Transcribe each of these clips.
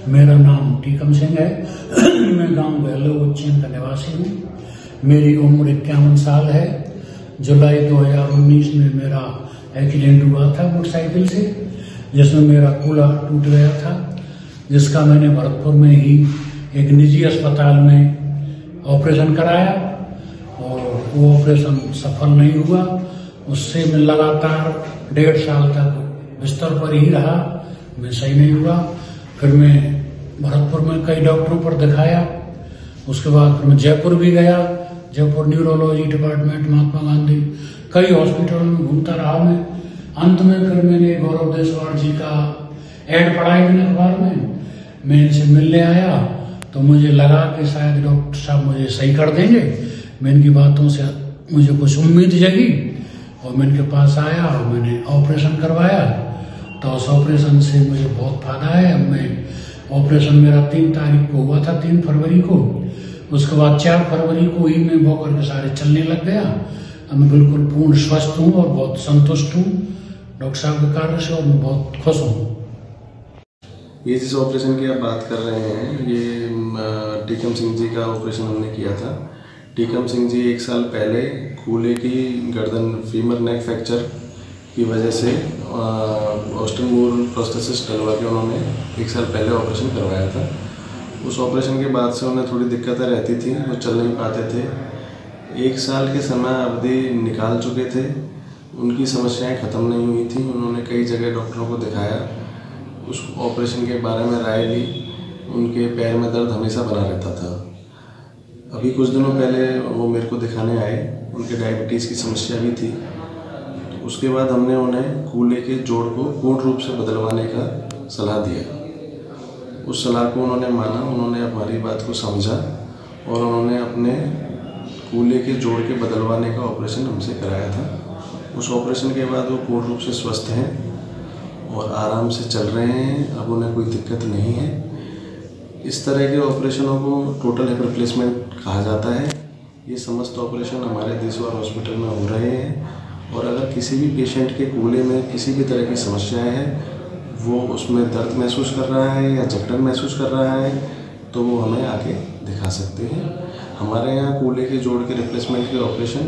मेरा नाम टीकम सिंह है। मैं गांव गहलो उज्जैन का निवासी हूँ। मेरी उम्र 51 साल है। जुलाई 2019 में मेरा एक्सीडेंट हुआ था मोटरसाइकिल से, जिसमें मेरा कूलर टूट गया था, जिसका मैंने भरतपुर में ही एक निजी अस्पताल में ऑपरेशन कराया और वो ऑपरेशन सफल नहीं हुआ। उससे मैं लगातार 1.5 साल तक बिस्तर पर ही रहा, मैं सही नहीं हुआ। फिर मैं भरतपुर में कई डॉक्टरों पर दिखाया। उसके बाद फिर मैं जयपुर भी गया, जयपुर न्यूरोलॉजी डिपार्टमेंट, महात्मा गांधी, कई हॉस्पिटलों में घूमता रहा मैं। अंत में फिर मैंने गौरव देशवाल जी का एड पढ़ा एक अखबार में। मैं इनसे मिलने आया तो मुझे लगा कि शायद डॉक्टर साहब मुझे सही कर देंगे। मैं इनकी बातों से मुझे कुछ उम्मीद जगी और मैं इनके पास आया और मैंने ऑपरेशन करवाया। तो उस ऑपरेशन से मुझे बहुत फायदा है। अब मैं ऑपरेशन मेरा 3 तारीख को हुआ था, 3 फरवरी को। उसके बाद 4 फरवरी को ही मैं वॉकर के सारे चलने लग गया। अब मैं बिल्कुल पूर्ण स्वस्थ हूँ और बहुत संतुष्ट हूँ डॉक्टर साहब के कार्य से, और मैं बहुत खुश हूँ। ये जिस ऑपरेशन की आप बात कर रहे हैं, ये टीकम सिंह जी का ऑपरेशन हमने किया था। टीकम सिंह जी 1 साल पहले कूल्हे की गर्दन फीमर नेक फ्रैक्चर की वजह से ऑस्टन मूर प्रोस्थेसिस डलवा के उन्होंने 1 साल पहले ऑपरेशन करवाया था। उस ऑपरेशन के बाद से उन्हें थोड़ी दिक्कतें रहती थी, वो चल नहीं पाते थे। 1 साल के समय अवधि निकाल चुके थे, उनकी समस्याएं ख़त्म नहीं हुई थी। उन्होंने कई जगह डॉक्टरों को दिखाया, उस ऑपरेशन के बारे में राय ली। उनके पैर में दर्द हमेशा बना रहता था। अभी कुछ दिनों पहले वो मेरे को दिखाने आए, उनके डायबिटीज़ की समस्या भी थी। तो उसके बाद हमने उन्हें कूल्हे के जोड़ को पूर्ण रूप से बदलवाने का सलाह दिया। उस सलाह को उन्होंने माना, उन्होंने हमारी बात को समझा और उन्होंने अपने कूल्हे के जोड़ के बदलवाने का ऑपरेशन हमसे कराया था। उस ऑपरेशन के बाद वो पूर्ण रूप से स्वस्थ हैं और आराम से चल रहे हैं। अब उन्हें कोई दिक्कत नहीं है। इस तरह के ऑपरेशनों को टोटल हिप रिप्लेसमेंट कहा जाता है। ये समस्त ऑपरेशन हमारे देशवार हॉस्पिटल में हो रहे हैं, और अगर किसी भी पेशेंट के कूल्हे में किसी भी तरह की समस्याएं हैं, वो उसमें दर्द महसूस कर रहा है या जकड़न महसूस कर रहा है, तो वो हमें आके दिखा सकते हैं। हमारे यहाँ कूल्हे के जोड़ के रिप्लेसमेंट के ऑपरेशन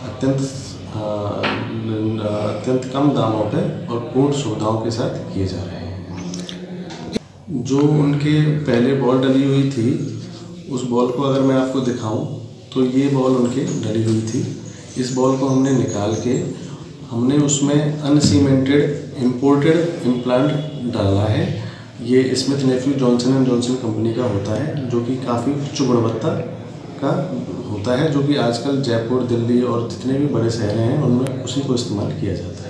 अत्यंत कम दामों पर और पूर्ण सुविधाओं के साथ किए जा रहे हैं। जो उनके पहले बॉल डली हुई थी, उस बॉल को अगर मैं आपको दिखाऊं तो ये बॉल उनके डली हुई थी। इस बॉल को हमने निकाल के हमने उसमें अनसीमेंटेड इम्पोर्टेड इम्प्लांट डाला है। ये Smith Nephew Johnson and Johnson company का होता है, जो कि काफ़ी उच्च गुणवत्ता का होता है, जो कि आजकल जयपुर, दिल्ली और जितने भी बड़े शहर हैं उनमें उसी को इस्तेमाल किया जाता है।